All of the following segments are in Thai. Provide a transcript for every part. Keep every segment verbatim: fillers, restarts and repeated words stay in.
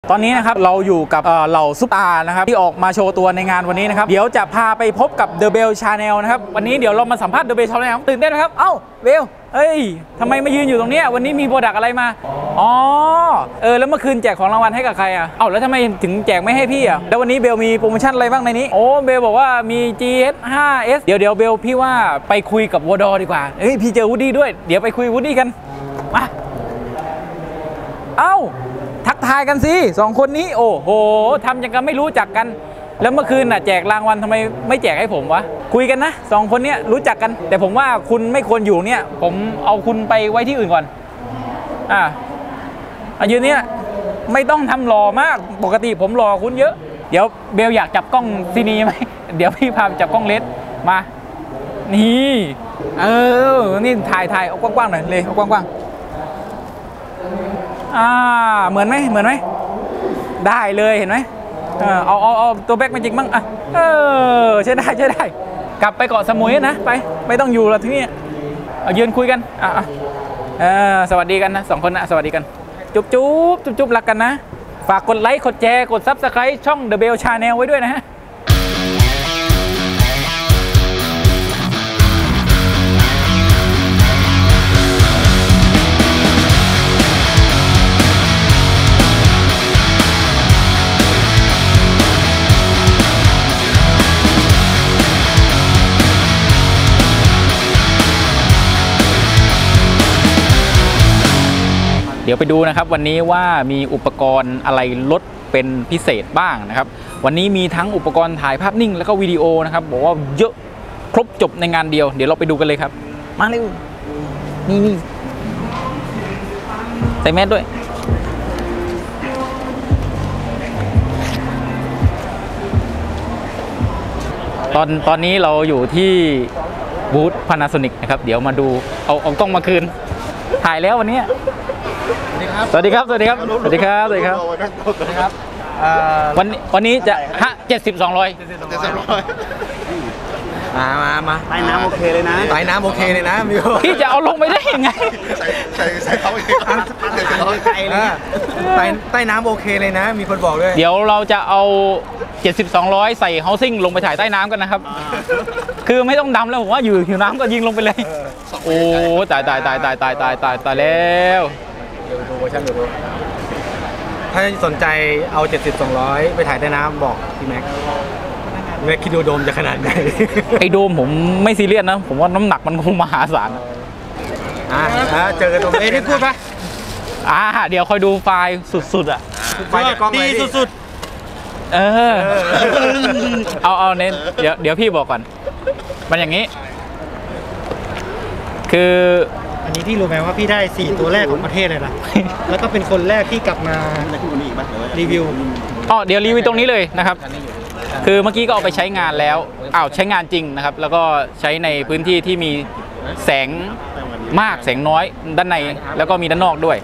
ตอนนี้นะครับเราอยู่กับเหล่าซุปตาร์นะครับที่ออกมาโชว์ตัวในงานวันนี้นะครับเดี๋ยวจะพาไปพบกับ The Bell Channel นะครับวันนี้เดี๋ยวเรามาสัมภาษณ์ The Bell Channel ตื่นเต้นไหมครับเอ้าเบลเอ้ยทำไมมายืนอยู่ตรงนี้วันนี้มีโปรดักต์อะไรมาอ๋อเออแล้วเมื่อคืนแจกของรางวัลให้กับใครอ่ะเอ้าแล้วทำไมถึงแจกไม่ให้พี่อ่ะแล้ววันนี้เบลมีโปรโมชั่นอะไรบ้างในนี้โอ้เบลบอกว่ามี จี เอส ไฟว์ เอส เดี๋ยวเดี๋ยวเบลพี่ว่าไปคุยกับวอดอดีกว่าเฮ้ยพี่เจอวูดดี้ด้วยเดี๋ยวไปคุยวูดดี้กันมาเอ้าทักทายกันสิสองคนนี้โอ้โหทำอย่างกันไม่รู้จักกันแล้วเมื่อคืนน่ะแจกรางวัลทำไมไม่แจกให้ผมวะคุยกันนะสองคนนี้รู้จักกันแต่ผมว่าคุณไม่ควรอยู่เนี่ยผมเอาคุณไปไว้ที่อื่นก่อนอ่าอายุเนี้ยไม่ต้องทำหล่อมากปกติผมหล่อคุณเยอะเดี๋ยวเบลอยากจับกล้องซีนีไหมเดี๋ยวพี่พาจับกล้องเลสมานี่เออนี่ถ่ายถ่ายเอากว้างๆหน่อยเลยเอากว้างๆอ่าเหมือนไหมเหมือนไหมได้เลยเห็นไหมเออเอาเอาเอาตัวแบ็กมาจริงบ้างอ่ะเออใช่ได้ใช่ได้กลับไปเกาะสมุยนะไปไม่ต้องอยู่แล้วที่นี่เอายืนคุยกันอ่ะเออสวัสดีกันนะสองคนนะสวัสดีกันจุ๊บจุ๊บจุ๊บจุ๊บรักกันนะฝากกดไลค์กดแชร์กดซับสไครต์ช่อง The Bell Channel ไว้ด้วยนะฮะเดี๋ยวไปดูนะครับวันนี้ว่ามีอุปกรณ์อะไรลดเป็นพิเศษบ้างนะครับวันนี้มีทั้งอุปกรณ์ถ่ายภาพนิ่งแล้วก็วิดีโอนะครับบอกว่าเยอะครบจบในงานเดียวเดี๋ยวเราไปดูกันเลยครับมาเร็วนี่นี่ใส่แมสด้วยตอนตอนนี้เราอยู่ที่บูธ Panasonic นะครับเดี๋ยวมาดูเอาเอากล้องมาคืนถ่ายแล้ววันนี้สวัสดีครับสวัสดีครับสวัสดีครับสวัสดีครับสวัสดีครับวันวันนี้จะฮะเจ็ดสิบสองร้อยมามามาใต้น้ำโอเคเลยนะใต้น้ำโอเคเลยนะมิวพี่จะเอาลงไปได้ยังไงใส่ใส่เขาเองใส่เลยใต้ใต้น้ำโอเคเลยนะมีคนบอกด้วยเดี๋ยวเราจะเอาเจ็ดสิบสองร้อยใส่เฮาซิ่งลงไปถ่ายใต้น้ำกันนะครับคือไม่ต้องดำแล้วผมว่าอยู่ผิวน้ำก็ยิงลงไปเลยโอ้ตายตายตายตายตายตายตายตายแล้วดูเวอร์ชันดูถ้าสนใจเอาเจ็ดสิบ สองร้อยไปถ่ายใต้น้ำบอกพี่แม็กแม็กคิดดูโดมจะขนาดไหนไอโดมผมไม่ซีเรียสนะผมว่าน้ำหนักมันคงมหาศาลอ่าเจอตรงนี้ได้พูดปะอ่าเดี๋ยวคอยดูไฟล์สุดๆอ่ะไฟล์กล้องดีสุดๆเออเอาเอาเน้นเดี๋ยวเดี๋ยวพี่บอกก่อนมันอย่างนี้คืออันนี้พี่รู้ไหมว่าพี่ได้สี่ตัวแรกของประเทศเลยนะแล้วก็เป็นคนแรกที่กลับมารีวิวอ๋อเดี๋ยวรีวิวตรงนี้เลยนะครับคือเมื่อกี้ก็เอาไปใช้งานแล้วอ้าวใช้งานจริงนะครับแล้วก็ใช้ในพื้นที่ที่มีแสงมากแสงน้อยด้านในแล้วก็มีด้านนอกด้วย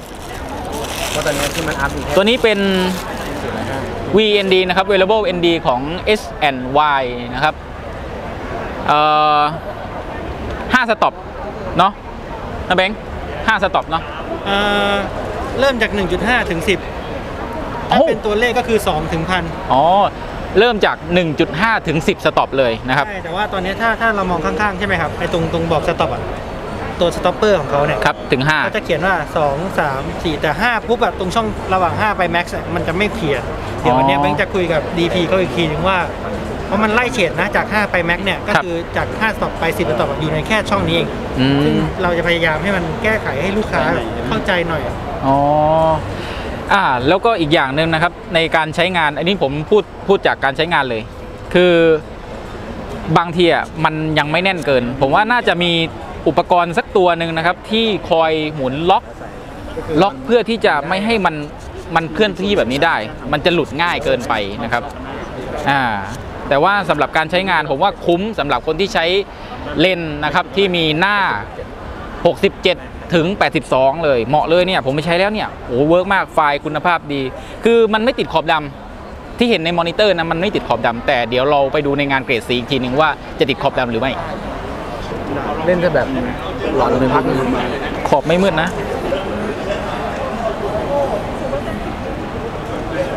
ตัวนี้เป็น วี เอ็น ดี นะครับ Wearable เอ็น ดี ของ เอส แอนด์ วาย นะครับเอ่อห้าสต็อปเนาะนะแบงค์ห้าสต็อปเนาะเอ่อเริ่มจาก หนึ่งจุดห้า ถึง สิบถ้าเป็นตัวเลขก็คือสองถึง หนึ่งพันอ๋อเริ่มจาก หนึ่งจุดห้า ถึง สิบสต็อปเลยนะครับใช่แต่ว่าตอนนี้ถ้าถ้าเรามองข้างๆใช่ไหมครับไอ้ตรงตรงบอกสต็อปอ่ะตัวสต็อปเปอร์ของเขาเนี่ยครับถึงห้าก็จะเขียนว่าสอง สาม สี่แต่ห้าปุ๊บแบบตรงช่องระหว่างห้าไปแม็กซ์มันจะไม่เขียนเดี๋ยววันนี้แบงค์จะคุยกับ ดี พี เขาอีกทีนึงว่าเพราะมันไล่เฉดนะจากห้าไปแม็กเนี่ยก็คือจากห้าสต็อปไปสิบสต็อปอยู่ในแค่ช่องนี้เองซึ่งเราจะพยายามให้มันแก้ไขให้ลูกค้าเข้าใจหน่อยอ๋ออ่าแล้วก็อีกอย่างหนึ่งนะครับในการใช้งานอันนี้ผมพูดพูดจากการใช้งานเลยคือบางทีอ่ะมันยังไม่แน่นเกินผมว่าน่าจะมีอุปกรณ์สักตัวหนึ่งนะครับที่คอยหมุนล็อกล็อกเพื่อที่จะไม่ให้มันมันเคลื่อนที่แบบนี้ได้มันจะหลุดง่ายเกินไปนะครับอ่าแต่ว่าสำหรับการใช้งานผมว่าคุ้มสำหรับคนที่ใช้เลนส์นะครับที่มีหน้าหกสิบเจ็ดถึงแปดสิบสองเลยเหมาะเลยเนี่ยผมไปใช้แล้วเนี่ยโอ้เวิร์กมากไฟล์คุณภาพดีคือมันไม่ติดขอบดำที่เห็นในมอนิเตอร์นะมันไม่ติดขอบดำแต่เดี๋ยวเราไปดูในงานเกรดสีอีกทีหนึ่งว่าจะติดขอบดำหรือไม่เล่นจะแบบหลอดเลยพักขอบไม่มืดนะ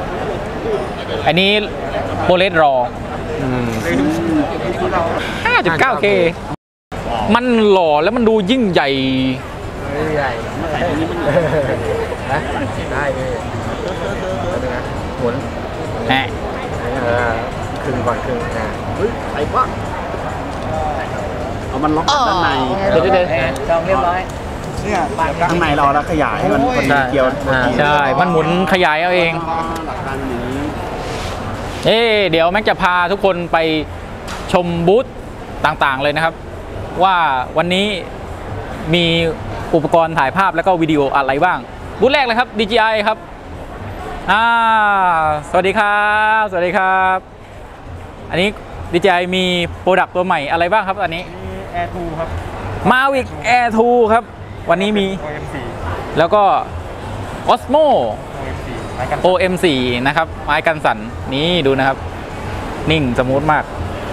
อันนี้โปรเลสรอ ห้าจุดเก้าเค มันหล่อแล้วมันดูยิ่งใหญ่ใหญ่นะได้เลยหมุนแหมครึ่งก่อนครึ่งนะเฮ้ยไอ้วะเอามันล็อกด้านในเดี๋ยวเดี๋ยวจองเรียบร้อยเนี่ยข้างในเราแล้วขยายให้มันพอดีเกี่ยวใช่ มันหมุนขยายเอาเองหลักการนี้เอ๊ะเดี๋ยวแม็กจะพาทุกคนไปชมบูธต่างๆเลยนะครับ ว่าวันนี้มีอุปกรณ์ถ่ายภาพแล้วก็วิดีโออะไรบ้างบูธแรกเลยครับ ดี จี ไอ ครับอ่าสวัสดีครับสวัสดีครับ อันนี้ ดี จี ไอ มีโปรดักต์ตัวใหม่อะไรบ้างครับอันนี้มี Air ทูครับ Mavic Air ทูครับวันนี้มีโอ เอ็ม โฟร์แล้วก็ Osmo โอ เอ็ม โฟร์โอ เอ็ม โฟร์ นะครับไม้กันสั่นนี่ดูนะครับ นิ่งสมูทมาก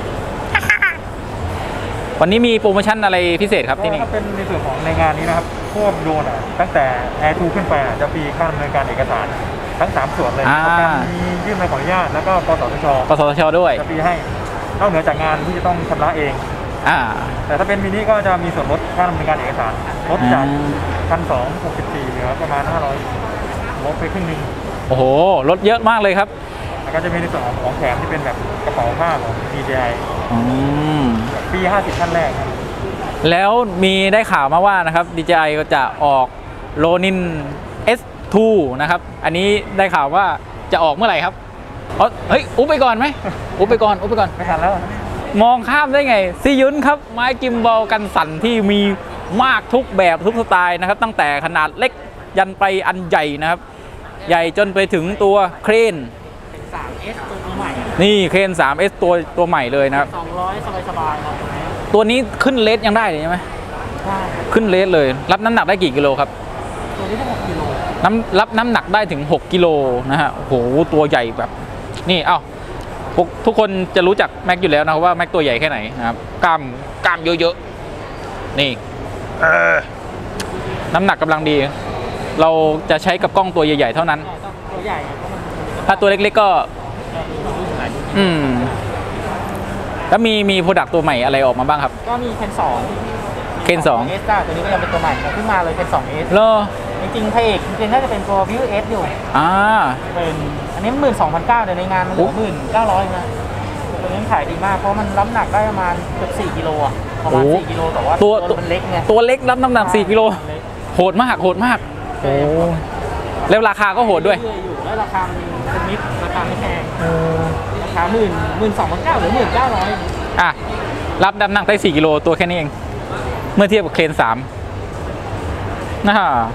วันนี้มีโปรโมชั่นอะไรพิเศษครับที่นี่ถ้าเป็นในส่วนของในงานนี้นะครับพวกโดรนอ่ะตั้งแต่ Air ทูขึ้นไปอ่ะจะฟรีค่าดำเนินการเอกสารทั้งสามส่วนเลยอ่าประกันมียื่นใบขออนุญาตแล้วก็กสทชกสทชด้วยจะฟรีให้นอกเหนือจากงานที่จะต้องชำระเองอ่าแต่ถ้าเป็นมินิก็จะมีส่วนลดค่าดำเนินการเอกสารลดจากอืมพันสองหกสิบสี่เหลือประมาณห้าร้อยลดไปครึ่งหนึงโอ้โหลดเยอะมากเลยครับแล้วก็จะมีในส่วนของของแถมที่เป็นแบบกระเป๋าผ้าของ ดี จี ไออืมฟรีห้าสิบท่านแรกครับแล้วมีได้ข่าวมาว่านะครับ ดี จี ไอ ก็จะออกโรนิน เอส ทู นะครับ อันนี้ได้ข่าวว่าจะออกเมื่อไหร่ครับเอ้าเฮ้ยอุ๊บไปก่อนไหมอุ๊บไปก่อนอุ๊บไปก่อนไม่ทันแล้วมองข้ามได้ไงซียุนครับไม้กิมบอลกันสั่นที่มีมากทุกแบบทุกสไตล์นะครับ ตั้งแต่ขนาดเล็กยันไปอันใหญ่นะครับ ใหญ่จนไปถึงตัวเครนสามเอสตัวใหม่นี่เครน ทรี เอส ตัวตัวใหม่เลยนะครับสองร้อยสบายๆครับตัวนี้ขึ้นเลสยังได้เลยใช่ไหมใช่ขึ้นเลสเลย รับน้ำหนักได้กี่กิโลครับตัวนี้ทั้งหกกิโลน้ำรับน้ำหนักได้ถึงหกกิโลนะฮะโอ้โหตัวใหญ่แบบนี่เอ้าพวกทุกคนจะรู้จักแม็กอยู่แล้วนะครับว่าแม็กตัวใหญ่แค่ไหนนะครับกล้ามกล้ามเยอะๆนี่เออน้ำหนักกำลังดี เราจะใช้กับกล้องตัวใหญ่ๆเท่านั้นต้องตัวใหญ่เพราะมันถ้าตัวเล็กๆก็ อืมแล้วมีมีโปรดักต์ตัวใหม่อะไรออกมาบ้างครับก็มีเคนสองเคนสองเอสจ้าตัวนี้ก็ยังเป็นตัวใหม่เพิ่งมาเลยเคนสองเอสเลอจริงๆพระเอกจริงๆน่าจะเป็นตัววิวเอสอยู่อ่าเป็นอันนี้หมื่นสองพันเก้าเดี๋ยวในงานมันเหลือหมื่นเก้าร้อยนะตัวนี้ขายดีมากเพราะมันน้ำหนักได้ประมาณเกือบสี่กิโลอ่ะประมาณโอ้สี่กิโลแต่ว่าตัวมันเล็กไงตัวเล็กรับน้ำหนักสี่กิโลโหดมากโหดมากโอ้แล้วราคาก็โหดด้วยเรื่อยๆอยู่แล้วราคามันเป็นมิตรราคาไม่แพงราคาหมื่นหมื่นสองพันเก้าหรือหมื่นเก้าร้อยอ่ะรับน้ำหนักได้สี่กิโลตัวแค่นี้เอง เมื่อเทียบกับเครนสามน่า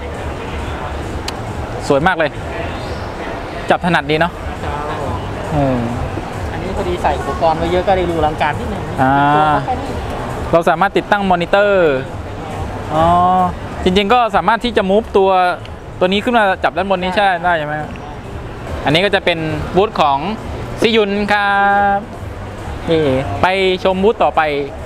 สวยมากเลย จับถนัดดีเนาะอืมอันนี้พอดีใส่อุปกรณ์ไว้เยอะก็ได้ดูอลังการนิดนึงอ่าตัวก็แค่นี้เราสามารถติดตั้งมอนิเตอร์อ๋อจริงๆก็สามารถที่จะมูฟตัวตัวนี้ขึ้นมาจับด้านบนนี้ใช่ได้ใช่ไหมอันนี้ก็จะเป็นบูธของซิยุนครับนี่ไปชมบูธต่อไป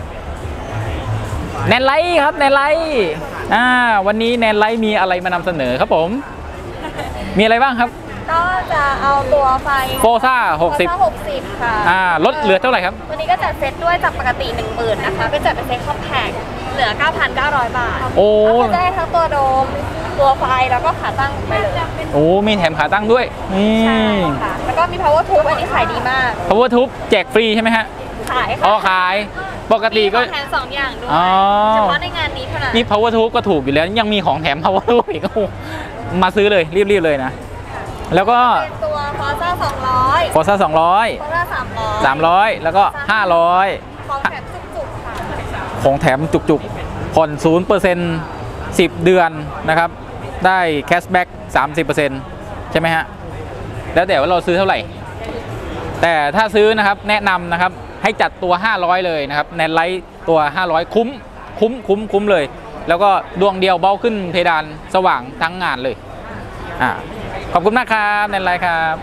แนนไลท์ครับแนนไลท์อ่าวันนี้แนนไลท์มีอะไรมานำเสนอครับผม มีอะไรบ้างครับก็จะเอาตัวไฟโฟซ่าหกสิบหกสิบค่ะอ่าลดเหลือเท่าไหร่ครับวันนี้ก็จัดเซตด้วยจากปกติ หนึ่งหมื่น นะคะก็จัดเป็นเซตคอมแพคเหลือ เก้าพันเก้าร้อย บาทโอ้ก็จะได้ทั้งตัวโดม ตัวไฟแล้วก็ขาตั้งไปเลยโอ้มีแถมขาตั้งด้วยนี่ใช่ค่ะ แล้วก็มี power tube อันนี้ขายดีมาก power tube แจกฟรีใช่ไหมฮะขายอ๋อค่ะขายปกติก็มีของแถมสองอย่างด้วยอ๋อเฉพาะในงานนี้เท่านั้นนี่ power tube ก็ถูกอยู่แล้วยังมีของแถม power tube อีกโอ้โหมาซื้อเลยรีบๆเลยนะ แล้วก็เป็นตัว Forza สองร้อย Forza สองร้อย Forza สามร้อยสามร้อยแล้วก็ห้าร้อยของแถมจุกๆค่ะของแถมจุกๆผ่อน ศูนย์เปอร์เซ็นต์ สิบ เดือนนะครับ ได้แคชแบ็ก สามสิบเปอร์เซ็นต์ ใช่ไหมฮะ แล้วแต่ว่าเราซื้อเท่าไหร่ แต่ถ้าซื้อนะครับแนะนำนะครับให้จัดตัว ห้าร้อย เลยนะครับแนนไลท์ตัว ห้าร้อย คุ้มคุ้มคุ้มคุ้มเลย แล้วก็ดวงเดียวเบาขึ้นเพดานสว่างทั้งงานเลยอ่าขอบคุณมากครับแนนไลท์ครับ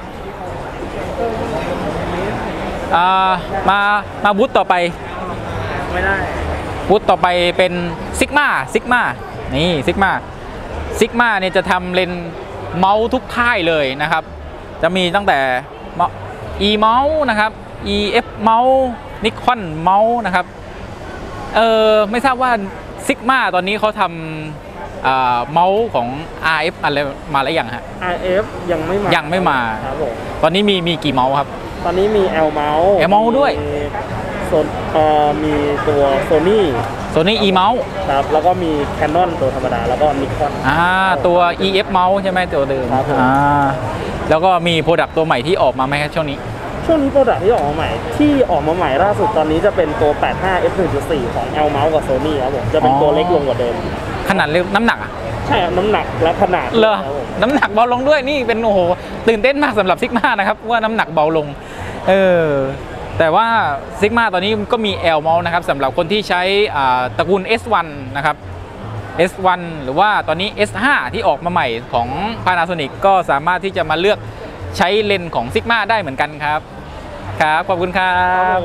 อ่ามามาบูธต่อไปไม่ได้บูธต่อไปเป็นซิกมาซิกมานี่ซิกมาซิกมาเนี่ยจะทำเลนส์เมาส์ทุกค่ายเลยนะครับ จะมีตั้งแต่ E เมาส์นะครับ E F เมาส์ Nikon เมาส์นะครับเออไม่ทราบว่า Sigma ตอนนี้เขาทำเมาส์ของ อาร์ เอฟ อะไรมาแล้วยังฮะอาร์ เอฟ ยังไม่มายังไม่มาครับผมตอนนี้มีมีกี่เมาส์ครับตอนนี้มี L เมาส์ L เมาส์ด้วยโซนเอ่อมีตัว Sony Sony E เมาส์ครับแล้วก็มี Canon ตัวธรรมดาแล้วก็ Nikon อ่าตัว อี เอฟ เมาส์ใช่ไหมตัวเดิมครับผมอ่าแล้วก็มีโปรดักต์ตัวใหม่ที่ออกมาไหมครับช่วงนี้ช่วงนี้โปรดักที่ออกมาใหม่ที่ออกมาใหม่ล่าสุดตอนนี้จะเป็นตัว แปดห้า เอฟ หนึ่งจุดสี่ ของ L เมาส์กับ Sony ครับผมจะเป็นตัวเล็กลงกว่าเดิมขนาดเล็กน้ำหนักอะใช่ครับน้ำหนักและขนาดเหรอครับผมน้ำหนักเบาลงด้วยนี่เป็นโอ้โหตื่นเต้นมากสำหรับซิกมานะครับว่าน้ำหนักเบาลงเออแต่ว่าซิกมาตอนนี้ก็มี L เมาส์นะครับสำหรับคนที่ใช้อ่าตระกูล เอส วัน นะครับ เอส วัน หรือว่าตอนนี้ เอส ไฟว์ ที่ออกมาใหม่ของ Panasonic ก็สามารถที่จะมาเลือกใช้เลนส์ของซิกมาได้เหมือนกันครับครับขอบคุณครับ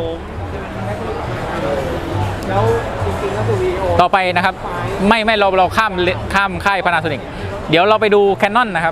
แล้วจริงๆแล้วตัววีโอต่อไปนะครับไม่ไม่เราเราข้ามข้ามค่าย Panasonic เดี๋ยวเราไปดู Canon นะครับ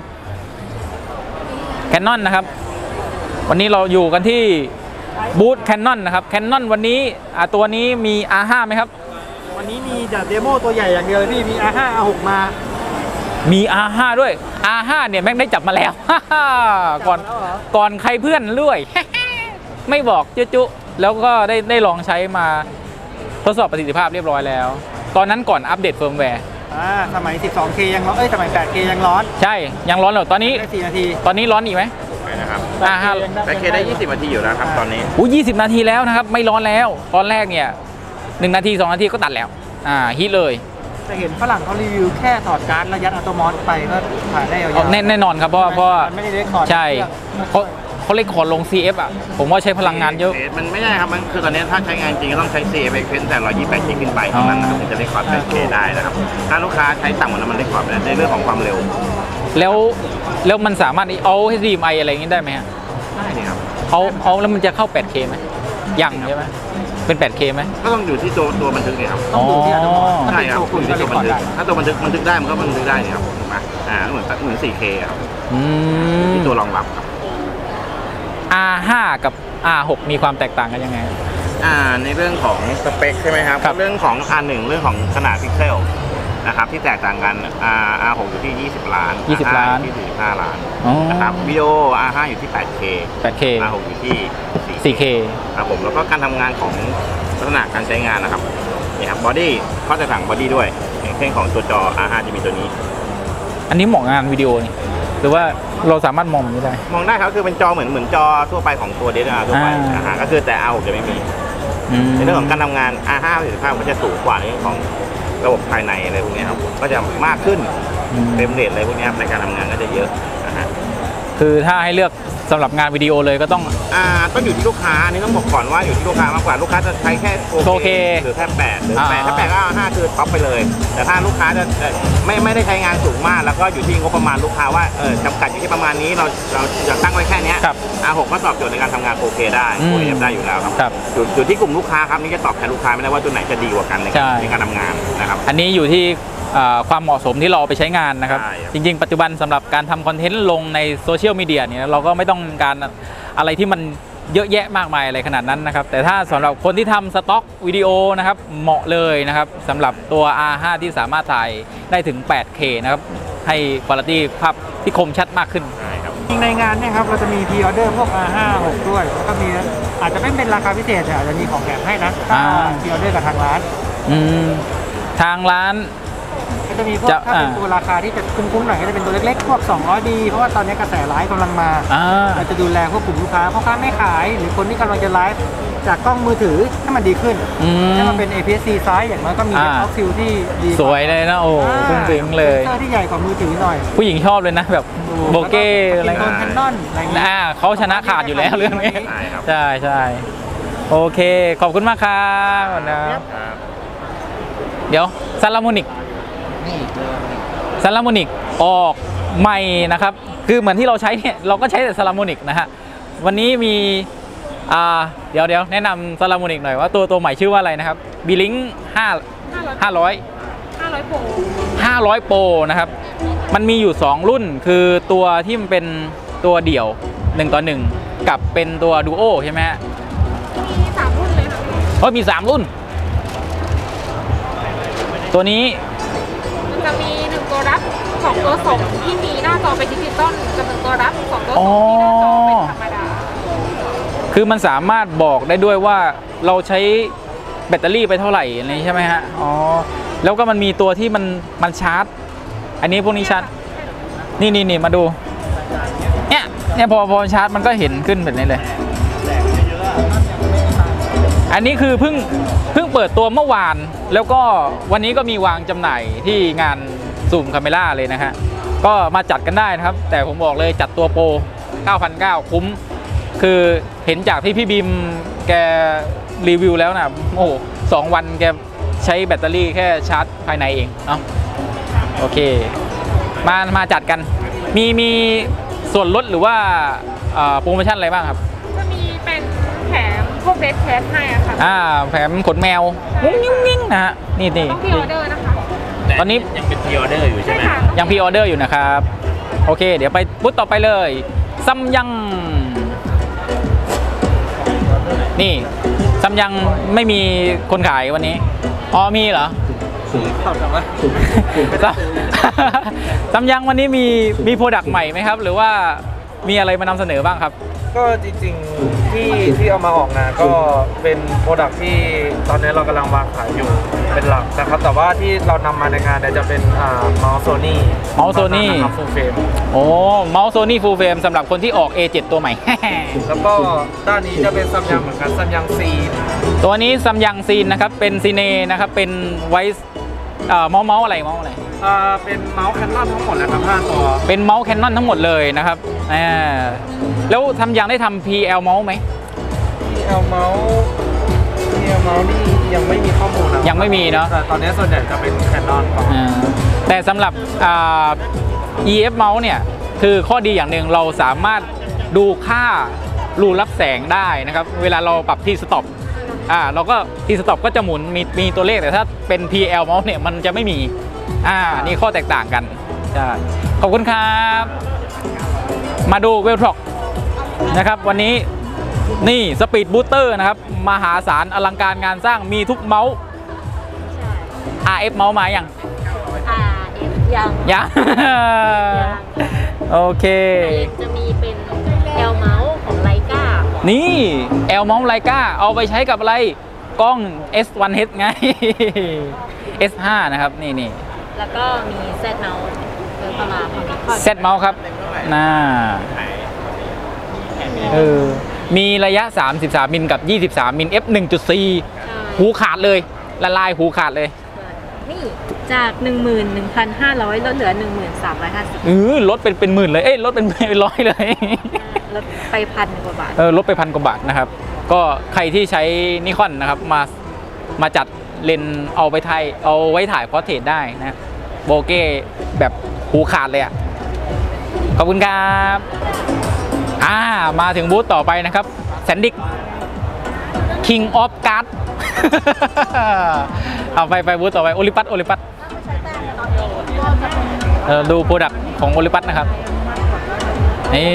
Canon นะครับวันนี้เราอยู่กันที่บูธ Canon นะครับ Canon วันนี้อ่าตัวนี้มี อาร์ ไฟว์ ไหมครับวันนี้มีแต่เดโมตัวใหญ่อย่างเดียวเลยพี่มี อาร์ ไฟว์ อาร์ ซิกซ์ มามี อาร์ ไฟว์ ด้วย อาร์ ไฟว์ เนี่ยแม่งได้จับมาแล้ว ก่อนก่อนใครเพื่อนด้วย ไม่บอกจุจุแล้วก็ได้ได้ลองใช้มาทดสอบประสิทธิภาพเรียบร้อยแล้ว ตอนนั้นก่อนอัปเดตเฟิร์มแวร์อ่าสมัย สิบสองเค ยังร้อนเอ้ยสมัย แปดเค ยังร้อนใช่ยังร้อนเหรอตอนนี้ได้สี่นาทีตอนนี้ร้อนอีกไหมไปนะครับอาร์ ไฟว์แต่เคได้ยี่สิบนาทีอยู่แล้วครับตอนนี้อู้ยี่สิบนาทีแล้วนะครับไม่ร้อนแล้วตอนแรกเนี่ยหนึ่งนาทีสองนาทีก็ตัดแล้วอ่าฮิตเลยจะเห็นฝรั่งเขารีวิวแค่ถอดการ์ดแล้วยัดอัตโนมัติไปก็ถ่ายได้ยาวเอาๆแน่แน่นอนครับเพราะว่าเพราะว่ามันไม่ได้เรคคอร์ดใช่เขาเขาเล่นคอร์ดลง ซี เอฟ อ่ะผมว่าใช้พลังงานเยอะมันไม่ได้ครับมันคือตอนนี้ถ้าใช้งานจริงก็ต้องใช้ ซี เอฟ Express แต่หนึ่งร้อยยี่สิบแปดจิกขึ้นไปเท่านั้นนะครับถึงจะได้คอร์ด แปดเค ได้นะครับถ้าลูกค้าใช้ต่ำกว่านั้นมันได้คอร์ดไม่ได้ในเรื่องของความเร็วแล้วแล้วมันสามารถเอา เอช ดี เอ็ม ไอ อะไรอย่างนี้ได้ไหมฮะได้นี่ครับเอาเอาแล้วมันจะเข้า แปดเค ไหมยังใช่ไหมเป็น แปดเค ไหมก็ต้องอยู่ที่ตัวตัวบันทึกเนี่ยครับต้องดูที่อัตโนมัติถ้าใช่เป็นครับตัวคุณอยู่ก็ที่เรตัวคบัคอน ร์ดทึกได้ถ้าตัวบันทึกบันทึกได้มันก็บันทึกได้นี่ครับถูกไหมอ่าเหมือนเหมือน โฟร์เค ครับอืมที่ตัวรองรับครับอาร์ ไฟว์ กับ อาร์ ซิกซ์ มีความแตกต่างกันยังไงอ่าในเรื่องของสเปคใช่ไหมครับครับเรื่องของ อาร์ วัน เรื่องของขนาดพิกเซลนะครับที่แตกต่างกัน อาร์ อาร์ ซิกซ์ อยู่ที่ยี่สิบล้านยี่สิบล้านอาร์ ไฟว์ อยู่ที่สี่สิบห้าล้านอ๋อนะครับวิดีโอ อาร์ ไฟว์ อยู่ที่ แปดเคแปดเคอาร์ ซิกซ์ อยู่ที่สี่เคครับผมแล้วก็การทำงานของลักษณะการใช้งานนะครับนี่ครับบอดี้ข้อแตกต่างบอดี้ด้วยอย่างเช่นของตัวจอ อาร์ ไฟว์ จะมีตัวนี้อันนี้เหมาะงานวิดีโอนี่หรือว่าเราสามารถมองมันนี้ได้มองได้ครับคือเป็นจอเหมือนเหมือนจอทั่วไปของตัวเดสทั่วไปอ่านะฮะก็คือแต่ อาร์ ซิกซ์ จะไม่มีอืมในเรื่องของการทำงาน อาร์ ไฟว์ ประสิทธิภาพมันจะสูงกว่าในเรื่องของระบบภายในอะไรพวกนี้ครับก็จะมากขึ้นอืมเฟรมเรทอะไรพวกนี้ครับในการทำงานก็จะเยอะนะฮะคือถ้าให้เลือกสำหรับงานวิดีโอเลยก็ต้องอ่าต้องอยู่ที่ลูกค้าอันนี้ต้องบอกก่อนว่าอยู่ที่ลูกค้ามากกว่าลูกค้าจะใช้แค่โอเคหรือแค่แปดหรือแปดอ่าถ้าแปดก็ห้าคือท็อปไปเลย แต่ถ้าลูกค้าจะเอ่อไม่ไม่ได้ใช้งานสูงมาก แล้วก็อยู่ที่งบประมาณลูกค้าว่าเออจำกัดอยู่ที่ประมาณนี้เราเราจะตั้งไว้แค่เนี้ยครับอาร์ ซิกซ์ ก็ตอบโจทย์ในการทำงาน โฟร์เค ได้อืมโฟร์เอฟ ได้อยู่แล้วครับครับอยู่อยู่ที่กลุ่มลูกค้าครับนี่จะตอบแทนลูกค้าไม่ได้ว่าตัวไหนจะดีกว่ากันในใช่ในการทำงานนะครับอันนี้อยู่ที่อ่าความเหมาะสมที่เราเอาไปใช้งานนะครับใช่ครับจริงๆ ปัจจุบันสำหรับการทำคอนเทนต์ลงในโซเชียลมีเดียเนี่ยเราก็ไม่ต้องการอะไรที่มันเยอะแยะมากมายอะไรขนาดนั้นนะครับ แต่ถ้าสำหรับคนที่ทำสต็อกวิดีโอนะครับเหมาะเลยนะครับสำหรับตัว อาร์ ไฟว์ ที่สามารถถ่ายได้ถึง แปดเค นะครับให้คุณภาพภาพที่คมชัดมากขึ้นใช่ครับจริงในงานเนี่ยครับเราจะมีพรีออเดอร์พวก อาร์ ห้า หก ด้วยแล้วก็มีอาจจะไม่เป็นราคาพิเศษแต่อาจจะมีของแถมให้นะถ้าอ่าพรีออเดอร์กับทางร้านอืมทางร้านก็จะมีพวกจะถ้าเป็นอ่าตัวราคาที่จะคุ้มๆหน่อยก็จะเป็นตัวเล็กๆ พวก สองร้อยดี เพราะว่าตอนนี้กระแสไลฟ์กำลังมาอ่าเราจะดูแลพวกกลุ่มลูกค้าพ่อค้าไม่ขาย หรือคนที่กำลังจะไลฟ์จากกล้องมือถือให้มันดีขึ้นอืมให้มันเป็น เอ พี เอส ซี ไซส์อย่างน้อยก็มีอ่า depth of field ที่ดีสวยเลยนะโอ้อ่าซึ้งๆเลยเซนเซอร์ที่ใหญ่กว่ามือถือหน่อยผู้หญิงชอบเลยนะแบบโบเก้อะไรโดนแคนนอนอะไรอย่างเงี้ยอ่าเขาชนะขาดอยู่แล้วเรื่องนี้ใช่ครับใช่ใช่โอเค ขอบคุณมากครับนะครับเดี๋ยวซาลามูนิกซาลามูนิกออกใหม่นะครับ คือเหมือนที่เราใช้เนี่ยเราก็ใช้แต่ซาลามูนิกนะฮะวันนี้มีอ่าเดี๋ยวเดี๋ยวแนะนำซาลามูนิกหน่อยว่าตัวตัวใหม่ชื่อว่าอะไรนะครับบีลิงห้าห้าร้อยห้าร้อยโปรห้าร้อยโปรนะครับมันมีอยู่สองรุ่นคือตัวที่มันเป็นตัวเดี่ยวหนึ่งต่อหนึ่งกับเป็นตัวดูโอใช่ไหมฮะมีสามรุ่นเลยค่ะเพราะมีสามรุ่น ตัวนี้มันจะมีหนึ่งตัวรับสองตัวส่งที่มีหน้าจอเป็นดิจิตอลกับหนึ่งตัวรับสองตัวส่งที่หน้าจอเป็นธรรมดาคือมันสามารถบอกได้ด้วยว่าเราใช้แบตเตอรี่ไปเท่าไหร่อะไรใช่ไหมฮะอ๋อแล้วก็มันมีตัวที่มันมันชาร์จ อันนี้พวกนี้ชาร์จนี่นี่นี่มาดูเนี่ยเนี่ยพอพอชาร์จมันก็เห็นขึ้นแบบนี้เลย อันนี้คือเพิ่งเพิ่งเปิดตัวเมื่อวาน แล้วก็วันนี้ก็มีวางจำหน่ายที่งานซูมคาเมล่าเลยนะฮะก็มาจัดกันได้นะครับแต่ผมบอกเลยจัดตัวโปร เก้าพันเก้าร้อย คุ้มคือเห็นจากที่พี่บีมแกรีวิวแล้วนะโอ้โหสองวันแกใช้แบตเตอรี่แค่ชาร์จภายในเองเนาะโอเคมามาจัดกันมีมีส่วนลดหรือว่าโปรโมชั่นอะไรบ้างครับจะมีเป็นแถมพวกเดสแคสให้อะค่ะอ่าแถมขนแมวงุ้งงิ้งงิ้งนะฮะนี่นี่ต้องพิออเดอร์นะคะตอนนี้ยังเป็นพรีออเดอร์อยู่ใช่ใช่ไหมค่ะยังพรีออเดอร์อยู่นะครับโอเคเดี๋ยวไปปุ๊บต่อไปเลยซัมยังนี่ซัมยังไม่มีคนขายวันนี้อ๋อมีเหรอซัมยังวันนี้มีมีโปรดักต์ใหม่ไหมครับ หรือว่ามีอะไรมานำเสนอบ้างครับก็จริงๆที่ที่เอามาออกงานก็เป็นโปรดักที่ตอนนี้เรากำลังวางขายอยู่เป็นหลักนะครับแต่ว่าที่เรานำมาในงานเนี่ยจะเป็นอ่าเมาส์โซนี่เมาส์ Sony ฟูลเฟรมโอ้เมาส์โซนี่ฟูลเฟรมสำหรับคนที่ออก เอ เจ็ด ตัวใหม่แล้วก็ด้านนี้จะเป็นซัมยังเหมือนกันซัมยังซีตัวนี้ซัมยังซีนนะครับเป็นซีเนนะครับเป็นไวส์เอ่อเมาส์เมาส์อะไรเมาส์อะไรอ่าเป็นเมาส์แคนนอนทั้งหมดเลยครับห้าตัวเป็นเมาส์แคนนอนทั้งหมดเลยนะครับอ่าแล้วทำยังได้ทำ พี แอล เมาส์ไหมพี แอล เมาส์ พี แอล เมาส์นี่ยังไม่มีข้อมูลนะยังไม่มีเนาะแต่ตอนนี้ส่วนใหญ่จะเป็นแคนนอนก่อนอ่าแต่สำหรับอ่า อี เอฟ เมาส์เนี่ยคือข้อดีอย่างหนึ่งเราสามารถดูค่ารูรับแสงได้นะครับเวลาเราปรับที่สต็อปอ่าเราก็ที่สต็อปก็จะหมุนมีมีตัวเลขแต่ถ้าเป็น พี แอล เมาส์เนี่ยมันจะไม่มีอ่านี่ข้อแตกต่างกันใช่ขอบคุณครับมาดูเวลท็อกนะครับวันนี้นี่สปีดบูสเตอร์นะครับมหาศาลอลังการงานสร้างมีทุกเมาส์ อาร์ เอฟ เมาส์มาอย่างอ่าเอฟยังยัง โอเคจะมีเป็นแอลเมาส์ของไลกานี่ L เมาส์ไลกาเอาไปใช้กับอะไรกล้อง เอส วัน เอช ไง เอส ห้า นะครับนี่นี่แล้วก็มีเซตเมาส์โดยประมาณของนิคอนเซตเมาส์ครับน่าเออมีระยะ สามสิบสาม มิลกับ ยี่สิบสาม มิล เอฟ หนึ่งจุดสี่ หูขาดเลยละลายหูขาดเลยนี่จาก หนึ่งหมื่นหนึ่งพันห้าร้อย ลดเหลือ หนึ่งหมื่นสามร้อยห้าสิบเออลดเป็นเป็นหมื่นเลยเอ้ยลดเป็นเป็นร้อยเลยลดไปพันกว่าบาทเออลดไปพันกว่าบาทนะครับ ก็ใครที่ใช้นิคอนนะครับมามาจัดเลนส์เอาไปถ่ายเอาไว้ถ่ายพอร์เทรตได้นะโบเก้แบบหูขาดเลยอ่ะขอบคุณครับอ่ามาถึงบูธต่อไปนะครับแซนดิก King of Card เอาไปไปบูธต่อไปโอลิปัสโอลิปัสเออดูโปรดักต์ของโอลิปัสนะครับนี่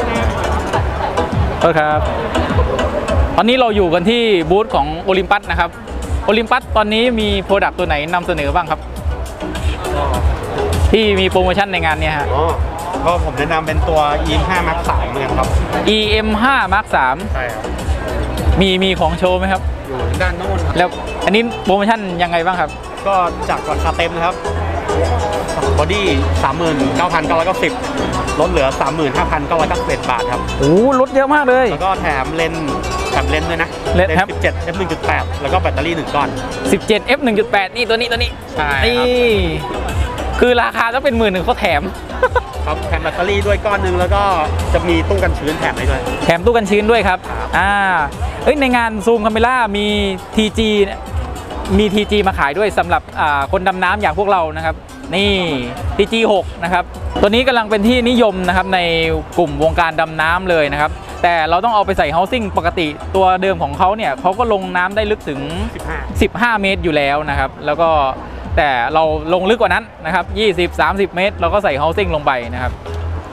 โทษครับตอนนี้เราอยู่กันที่บูธของโอลิมปัสนะครับโอลิมปัสตอนนี้มีโปรดักต์ตัวไหนนำเสนอบ้างครับที่มีโปรโมชั่นในงานเนี้ยฮะอ๋อก็ผมแนะนำเป็นตัว อี เอ็ม ห้า มาร์ค สามเหมือนกันครับอี เอ็ม ห้า มาร์ค สามใช่ครับมีมีของโชว์ไหมครับอยู่ด้านโน้นครับแล้วอันนี้โปรโมชั่นยังไงบ้างครับก็จากราคาเต็มนะครับบอดี้ สามหมื่นเก้าพันเก้าร้อยเก้าสิบ ลดเหลือ สามหมื่นห้าพันเก้าร้อยเก้าสิบเอ็ด บาทครับโอ้ลดเยอะมากเลยแล้วก็แถมเลนส์แถมเลนส์ด้วยนะเลนส์ครับสิบเจ็ด เอฟ หนึ่งจุดแปด แล้วก็แบตเตอรี่หนึ่งก้อนสิบเจ็ด เอฟ หนึ่งจุดแปด นี่ตัวนี้ตัวนี้ใช่ครับนี่คือราคาต้องเป็นหมื่นหนึ่งเขาแถมครับแถมแบตเตอรี่ด้วยก้อนหนึ่งแล้วก็จะมีตู้กันชื้นแถมให้ด้วยแถมตู้กันชื้นด้วยครับ อ่าเอ้ยในงานซูมคาเมล่ามี ที จี มี ที จี มาขายด้วยสำหรับอ่าคนดำน้ำอย่างพวกเรานะครับ นี่ ที จี หก นะครับ ตัวนี้กำลังเป็นที่นิยมนะครับในกลุ่มวงการดำน้ำเลยนะครับ แต่เราต้องเอาไปใส่ housing ปกติตัวเดิมของเขาเนี่ยเขาก็ลงน้ำได้ลึกถึงสิบห้าสิบห้า เมตรอยู่แล้วนะครับ แล้วก็แต่เราลงลึกกว่านั้นนะครับ ยี่สิบ สามสิบ เมตร เราก็ใส่ housing ลงไปนะครับแถ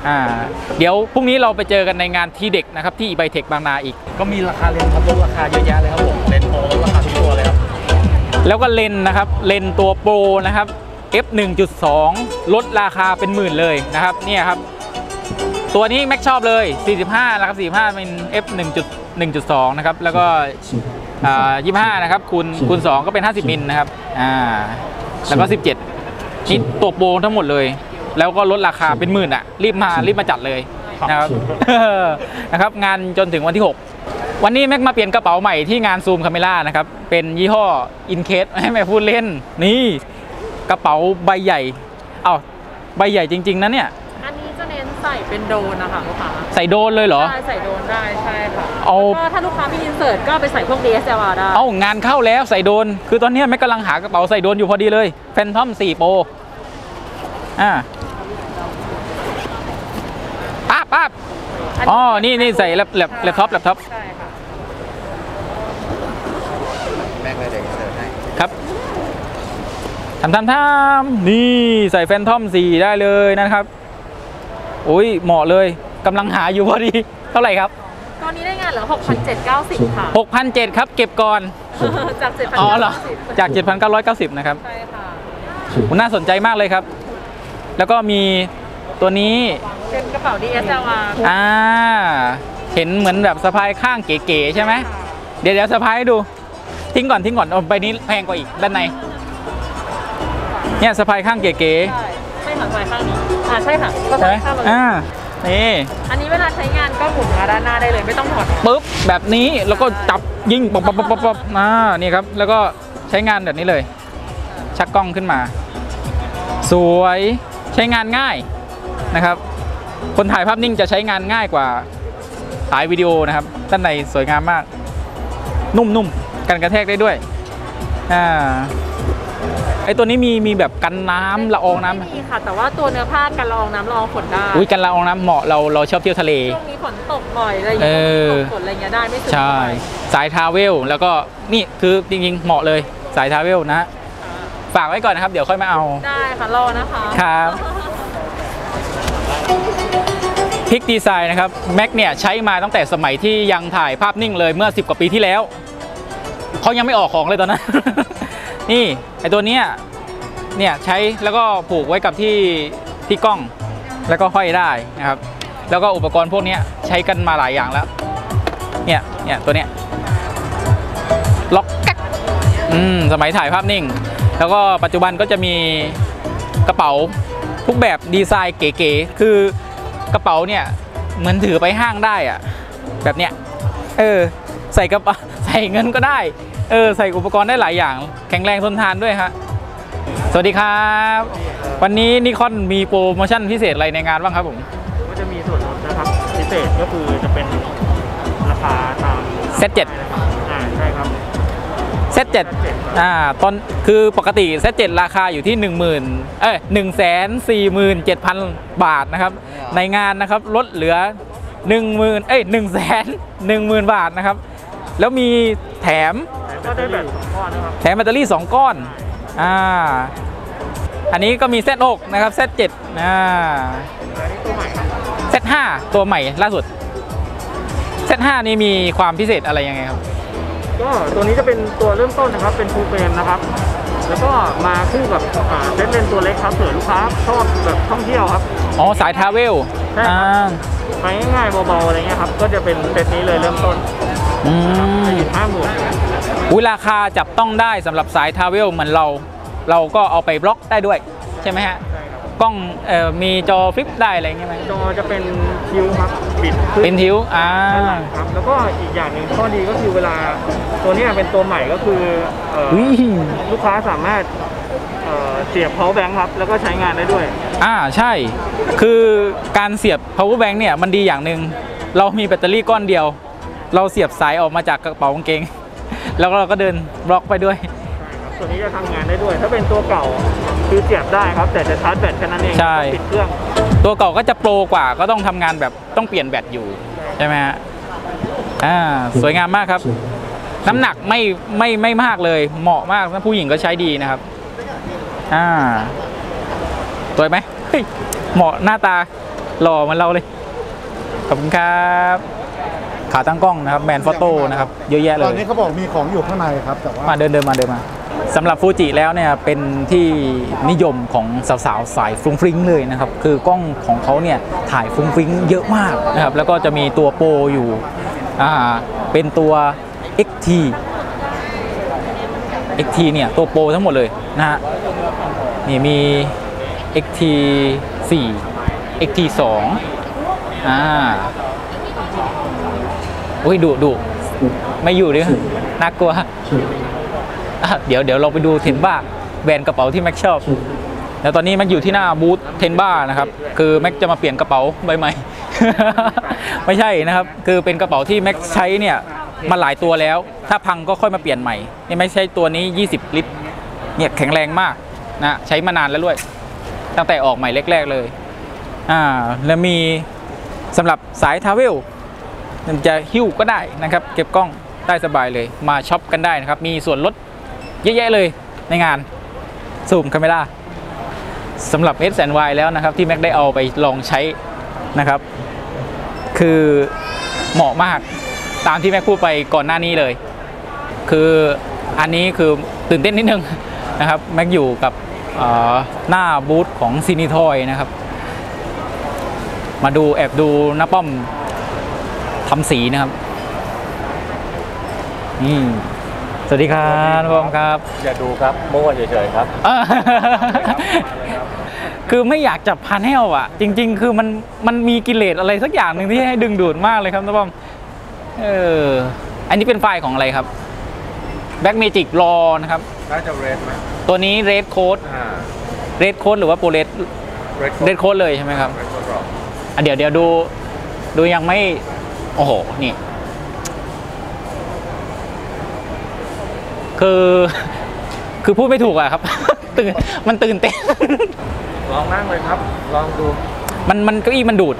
อ่าเดี๋ยวพรุ่งนี้เราไปเจอกันในงานที่เด็กนะครับที่อีไบเทคบางนาอีกก็มีราคาเลนส์ครับลดราคาเยอะแยะเลยครับผมเลนส์โปรลดราคาทุกตัวเลยครับแล้วก็เลนส์นะครับเลนส์ตัวโปรนะครับ เอฟ หนึ่งจุดสอง ลดราคาเป็นหมื่นเลยนะครับเนี่ยครับตัวนี้แม็กชอบเลยสี่สิบห้านะครับสี่สิบห้าเป็น เอฟ หนึ่งจุดสอง นะครับแล้วก็อ่ายี่สิบห้านะครับคูณคูณสองก็เป็นห้าสิบมิลนะครับอ่าแล้วก็สิบเจ็ดนี่ตัวโปรทั้งหมดเลยแล้วก็ลดราคาเป็นหมื่นอ่ะรีบมารีบมาจัดเลยนะครับ นะครับงานจนถึงวันที่หกวันนี้แม็กมาเปลี่ยนกระเป๋าใหม่ที่งานซูมคาเมล่านะครับเป็นยี่ห้ออินเคสให้แม่พูดเล่นนี่กระเป๋าใบใหญ่เอ้าใบใหญ่จริงๆนะเนี่ยอันนี้จะเน้นใส่เป็นโดนนะคะลูกค้าใส่โดนเลยเหรอใช่ใส่โดนได้ใช่ค่ะเอาก็ถ้าลูกค้ามีอินเสิร์ตก็ไปใส่พวก ดี เอส แอล อาร์ ได้เอางานเข้าแล้วใส่โดนคือตอนนี้แม็กกำลังหากระเป๋าใส่โดนอยู่พอดีเลยแฟนทอมสี่โปรอ่าปั๊บปั๊บอ๋อนี่นี่ใส่แล็ปแล็ปแล็ปท็อปแล็ปท็อปใช่ค่ะแม็กเลยเด็กเสิร์ฟให้ครับทำทำทำนี่ใส่แฟนทอมสี่ได้เลยนะครับโอ้ยเหมาะเลยกำลังหาอยู่พอดีเท่าไหร่ครับตอนนี้ได้งานเหลือ หกพันเจ็ดร้อยเก้าสิบ ค่ะหกพันเจ็ดร้อยครับเก็บก่อนจาก เจ็ดพันอ๋อเหรอจาก เจ็ดพันเก้าร้อยเก้าสิบ นะครับใช่ค่ะน่าสนใจมากเลยครับแล้วก็มีตัวนี้เป็นกระเป๋า ดี เอส แอล อาร์อ่าเห็นเหมือนแบบสะพายข้างเก๋ๆใช่ไหมเดี๋ยวเดี๋ยวสะพายให้ดูทิ้งก่อนทิ้งก่อนเอาใบนี้แพงกว่าอีกด้านในเนี่ยสะพายข้างเก๋ๆใช่ใช่ค่ะสะพายข้างนี้อ่าใช่ค่ะก็สะพายข้างเลยอ่านี่อันนี้เวลาใช้งานก็หมุนมาด้านหน้าได้เลยไม่ต้องถอดปุ๊บแบบนี้แล้วก็จับยิงป๊อปป๊อปป๊อปป๊อปอ่านี่ครับแล้วก็ใช้งานแบบนี้เลยชักกล้องขึ้นมาสวยใช้งานง่ายนะครับคนถ่ายภาพนิ่งจะใช้งานง่ายกว่าถ่ายวิดีโอนะครับด้านในสวยงามมากนุ่มๆกันกระแทกได้ด้วยอ่าไอตัวนี้มีมีแบบกันน้ำละอองน้ำมีค่ะแต่ว่าตัวเนื้อผ้ากันละอองน้ำละอองฝนได้อุ้ยกันละอองน้ำเหมาะเราเราชอบเที่ยวทะเลช่วงนี้ฝนตกบ่อยอะไรอย่างเงี้ยตกฝนอะไรเงี้ยได้ไม่ถึงใช่สายทราเวลแล้วก็นี่คือจริงๆเหมาะเลยสายทราเวลนะฝากไว้ก่อนนะครับเดี๋ยวค่อยมาเอาได้ค่ะรอนะคะครับพิกดีไซน์นะครับแม็กเนี่ยใช้มาตั้งแต่สมัยที่ยังถ่ายภาพนิ่งเลยเมื่อสิบกว่าปีที่แล้วเขายังไม่ออกของเลยตอนนั้น นี่ไอตัวเนี้ยเนี่ยใช้แล้วก็ผูกไว้กับที่ที่กล้องแล้วก็ห้อยได้นะครับแล้วก็อุปกรณ์พวกนี้ใช้กันมาหลายอย่างแล้วเนี่ยเนี่ยตัวเนี้ยล็อกแก๊กอืมสมัยถ่ายภาพนิ่งแล้วก็ปัจจุบันก็จะมีกระเป๋าทุกแบบดีไซน์เก๋ๆคือกระเป๋าเนี่ยเหมือนถือไปห้างได้อะแบบเนี้ยเออใส่กระเป๋าใส่เงินก็ได้เออใส่อุปกรณ์ได้หลายอย่างแข็งแรงทนทานด้วยฮะสวัสดีครับวันนี้นิคอนมีโปรโมชั่นพิเศษอะไรในงานบ้างครับผมก็จะมีส่วนลดนะครับพิเศษก็คือจะเป็นราคาตามเซตเจ็ดอ่าใช่ครับเซตเจ็ดอ่าตอนคือปกติเซตเจ็ดราคาอยู่ที่หนึ่งหมื่นเอ้ยหนึ่งแสนสี่หมื่นเจ็ดพันบาทนะครับในงานนะครับลดเหลือหนึ่งหมื่นเอ้ยหนึ่งแสนหนึ่งหมื่นบาทนะครับแล้วมีแถมก็ได้แบตสองก้อนนะครับแถมแบตเตอรี่สองก้อนอ่าอันนี้ก็มีเซตหกนะครับเซตเจ็ดอ่าเซตห้าตัวใหม่ล่าสุดเซตห้านี่มีความพิเศษอะไรยังไงครับก็ตัวนี้จะเป็นตัวเริ่มต้นนะครับเป็นฟูลเฟรมนะครับแล้วก็มาคู่กับเซตเลนตัวเล็กครับเผื่อลูกค้าชอบแบบท่องเที่ยวครับอ๋อสายทราเวลอ่าไปง่ายๆเบาๆอะไรเงี้ยครับก็จะเป็นเซตนี้เลยเริ่มต้นอืมห้าหมื่นอุ้ยราคาจับต้องได้สำหรับสายทราเวลเหมือนเราเราก็เอาไปบล็อกได้ด้วยใช่ไหมฮะกล้องเอ่อมีจอฟลิปได้อะไรเงี้ยไหมจอจะเป็นทิวครับบิดเป็นทิวอ่าครับแล้วก็อีกอย่างหนึ่งข้อดีก็คือเวลาตัวนี้เป็นตัวใหม่ก็คือลูกค้าสามารถเสียบ power bank ครับแล้วก็ใช้งานได้ด้วยอ่าใช่คือการเสียบ power bank เนี่ยมันดีอย่างหนึ่งเรามีแบตเตอรี่ก้อนเดียวเราเสียบสายออกมาจากกระเป๋ากางเกงแล้วเราก็เดินบล็อกไปด้วยตัวนี้จะทำงานได้ด้วยถ้าเป็นตัวเก่าคือเสียบได้ครับแต่จะชาร์จแบตแค่นั้นเองใช่ปิดเครื่องตัวเก่าก็จะโปรกว่าก็ต้องทำงานแบบต้องเปลี่ยนแบตอยู่ใช่ไหมฮะอ่าสวยงามมากครับน้ำหนักไม่ไม่ไม่มากเลยเหมาะมากผู้หญิงก็ใช้ดีนะครับอ่าสวยไหมเหมาะหน้าตาหล่อเหมือนเราเลยขอบคุณครับขาตั้งกล้องนะครับแมนฟอโต้นะครับเยอะแยะเลยตอนนี้เขาบอกมีของอยู่ข้างในครับแต่ว่ามาเดินเดินมาเดินมาสำหรับฟูจิแล้วเนี่ยเป็นที่นิยมของสาวๆสายฟรุ้งฟริ้งเลยนะครับคือกล้องของเขาเนี่ยถ่ายฟรุ้งฟริ้งเยอะมากนะครับแล้วก็จะมีตัวโปรอยู่อ่าเป็นตัว เอ็กซ์ ที เอ็กซ์ ที เนี่ยตัวโปรทั้งหมดเลยนะฮะนี่มี เอ็กซ์ ที สี่ เอ็กซ์ ที สองอ่าโอ้ยดุดุไม่อยู่ดิน่ากลัวเดี๋ยวเดี๋ยวเราไปดูเทนบ้าแบรนด์กระเป๋าที่แม็กชอบแล้วตอนนี้แม็กอยู่ที่หน้าบูธเทนบ้านะครับคือแม็กจะมาเปลี่ยนกระเป๋าใบใหม่ ไม่ใช่นะครับคือเป็นกระเป๋าที่แม็กใช้เนี่ยมาหลายตัวแล้วถ้าพังก็ค่อยมาเปลี่ยนใหม่นี่แม็กใช้ตัวนี้ยี่สิบลิตรเนี่ยแข็งแรงมากนะใช้มานานแล้วด้วยตั้งแต่ออกใหม่แรกๆเลยอ่าแล้วมีสำหรับสายทราเวลมันจะหิ้วก็ได้นะครับเก็บกล้องได้สบายเลยมาช็อปกันได้นะครับมีส่วนลดเยอะแยะเลยในงานซูมคาเมราสำหรับ เอส แอนด์ วาย แล้วนะครับที่แม็กได้เอาไปลองใช้นะครับคือเหมาะมากตามที่แม็กพูดไปก่อนหน้านี้เลยคืออันนี้คือตื่นเต้นนิดนึงนะครับแม็กอยู่กับหน้าบูธของซินิทอยนะครับมาดูแอบดูน้าป้อมทำสีนะครับนี่สวัสดีครับน้าป้อมครับอย่าดูครับมั่วเฉยๆครับคือไม่อยากจับพาแนลอ่ะจริงๆคือมันมันมีกิเลสอะไรสักอย่างหนึ่งที่ให้ดึงดูดมากเลยครับน้าป้อมเอออันนี้เป็นไฟล์ของอะไรครับ Black Magic Raw นะครับน่าจะเรดไหมตัวนี้ Red Code อ่า Red Code หรือว่า Pro Red Red Red Code เลยใช่ไหมครับ Red Code Raw อ่ะเดี๋ยวเดี๋ยวดูดูยังไม่โอ้โหนี่คือคือพูดไม่ถูกอะครับ ตื่นมันตื่นเต้นลองนั่งเลยครับลองดูมันมันเก้าอี้มันดูด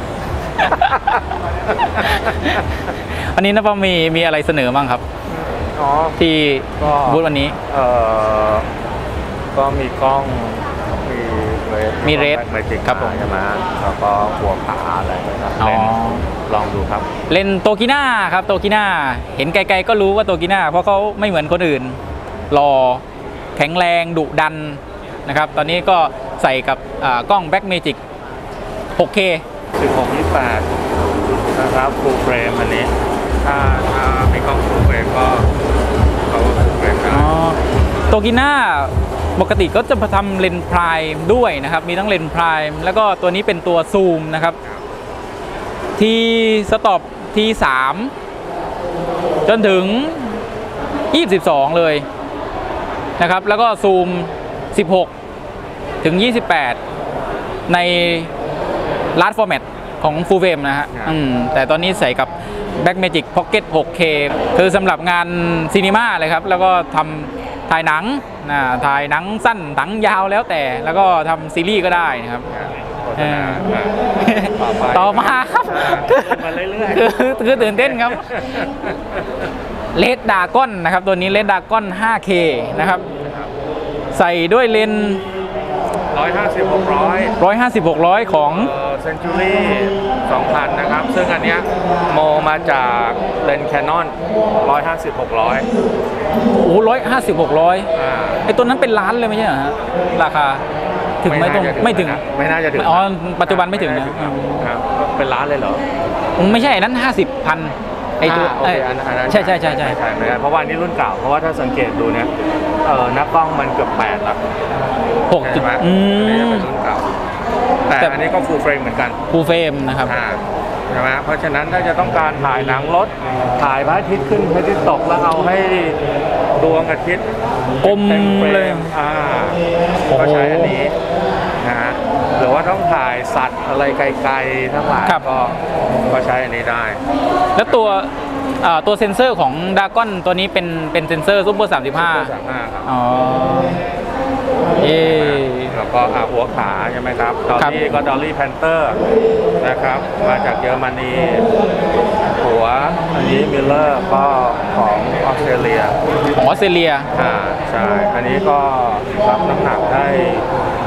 วันนี้นะป้อมมีมีอะไรเสนอบ้างครับอ๋อที่ก็บูธวันนี้เอ่อก็มีกล้องมีเรดมี Red เมจิกครับผมใช่ไหมแล้วก็หัวขาอะไรนะครับอ๋อเลนส์ลองดูครับเลนโตกิน่าครับโตกิน่าเห็นไกลๆก็รู้ว่าโตกิน่าเพราะเขาไม่เหมือนคนอื่นหล่อแข็งแรงดุดันนะครับตอนนี้ก็ใส่กับกล้อง Black Magic หกเคสิบหก ยี่สิบแปดนะครับฟูลเฟรมอันนี้ถ้าถ้ามีกล้องฟูลเฟรมก็เขาก็ฟูลเฟรมได้โตกิน่าปกติก็จะทำเลนส์ไพรม์ด้วยนะครับมีทั้งเลนส์ไพรม์แล้วก็ตัวนี้เป็นตัวซูมนะครับทีสต็อปทีสามจนถึงยี่สิบสองเลยนะครับแล้วก็ซูมสิบหกถึงยี่สิบแปดในลาร์จฟอร์แมตของ Full Frame นะฮะอืมแต่ตอนนี้ใส่กับ Black Magic Pocket หกเค คือสำหรับงานซีนีมาเลยครับแล้วก็ทำถ่ายหนังนะถ่ายหนังสั้นหนังยาวแล้วแต่แล้วก็ทำซีรีส์ก็ได้นะครับโฆษณาอ่าต่อไปต่อมาครับมาเรื่อยๆคือคือตื่นเต้นครับเลดดากอนนะครับตัวนี้เลดดากอน ไฟว์เค นะครับใส่ด้วยเลนส์ร้อยห้าสิบ หกร้อยหนึ่งร้อยห้าสิบ หกร้อยของเซนจูรี่สองพันนะครับ ซึ่งอันเนี้ยโมมาจากเลนส์แคนนอนร้อยห้าสิบ หกร้อยโอ้ร้อยห้าสิบ หกร้อยอ่าไอตัวนั้นเป็นล้านเลยไม่ใช่เหรอฮะราคาถึงไหมตรงไม่ถึงนะไม่น่าจะถึงอ๋อปัจจุบันไม่ถึงนะครับเป็นล้านเลยเหรอไม่ใช่อันนั้นห้าสิบพันไอตัวาโอเคอันอันนั้นใช่ใช่ใช่ใช่ใช่ไม่ได้เพราะว่านี่รุ่นเก่าเพราะว่าถ้าสังเกตดูเนี่ยเออหน้ากล้องมันเกือบแปดละหกจุดใช่ไหมอือันนี้จะมเป็นรุ่นเก่า แต่แต่อันนี้ก็ฟูลเฟรมเหมือนกันฟูลเฟรมนะครับอ่าใช่ไหมเพราะฉะนั้นถ้าจะต้องการถ่ายหนังรถถ่ายพระอาทิตย์ขึ้นพระอาทิตย์ตกแล้วเอาให้ดวงอาทิตย์กลมต็ฟรเลยอ่าโอ้โหก็ใช้อันนี้นะฮะหรือว่าต้องถ่ายสัตว์อะไรไกลๆทั้งหลายครับก็ก็ใช้อันนี้ได้แล้วตัวอ่าตัวเซ็นเซอร์ของดากอนตัวนี้เป็นเป็นเซ็นเซอร์ซุปเปอร์สามสิบห้าสามห้าครับอ๋อเอแล้วก็อ่าหัวขาใช่ไหมครับดอลครับลี่ก็ดอลลี่แพนเตอร์นะครับมาจากเยอรมนีหัวอันนี้มิลเลอร์ก็ของออสเตรเลียของออสเตรเลียอ่าใช่ อันนี้ก็รับน้ำหนักได้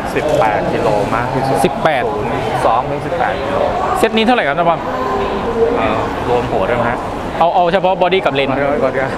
สิบแปดกิโลมากที่สุดสิบแปดสองถึงสิบแปดกิโลเซตนี้เท่าไหร่ครับนะบอมเอ่อรวมหัวด้วยไหมฮะเอาเอาเฉพาะบอดี้กับเลนก่อนเดียวก่อนเดียว